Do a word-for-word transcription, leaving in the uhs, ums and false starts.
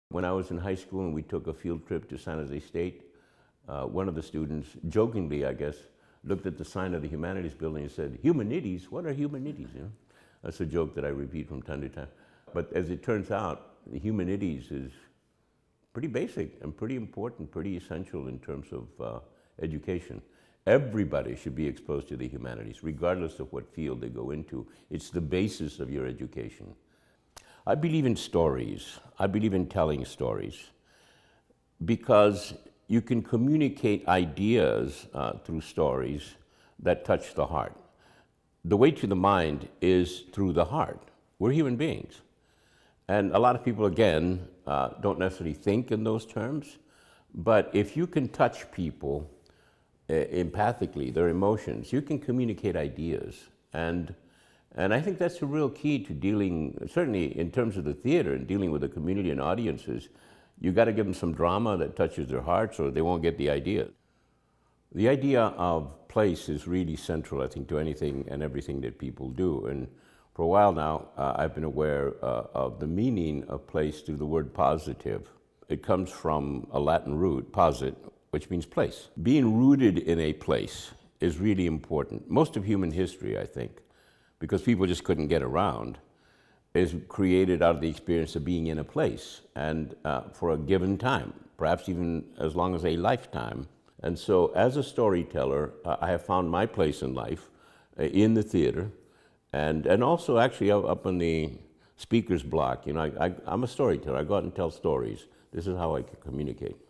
When I was in high school and we took a field trip to San Jose State, uh, one of the students, jokingly I guess, looked at the sign of the Humanities building and said, "Humanities? What are humanities?" You know? That's a joke that I repeat from time to time. But as it turns out, the humanities is pretty basic and pretty important, pretty essential in terms of uh, education. Everybody should be exposed to the humanities, regardless of what field they go into. It's the basis of your education. I believe in stories. I believe in telling stories because you can communicate ideas uh, through stories that touch the heart. The way to the mind is through the heart. We're human beings. And a lot of people, again, uh, don't necessarily think in those terms, but if you can touch people uh, empathically, their emotions, you can communicate ideas. And, and I think that's a real key to dealing, certainly in terms of the theater and dealing with the community and audiences. You got to give them some drama that touches their hearts or they won't get the idea. The idea of place is really central, I think, to anything and everything that people do. And for a while now, uh, I've been aware uh, of the meaning of place through the word positive. It comes from a Latin root, posit, which means place. Being rooted in a place is really important. Most of human history, I think, because people just couldn't get around, is created out of the experience of being in a place and uh, for a given time, perhaps even as long as a lifetime. And so as a storyteller, uh, I have found my place in life uh, in the theater and, and also actually up on the speaker's block. You know, I, I, I'm a storyteller. I go out and tell stories. This is how I can communicate.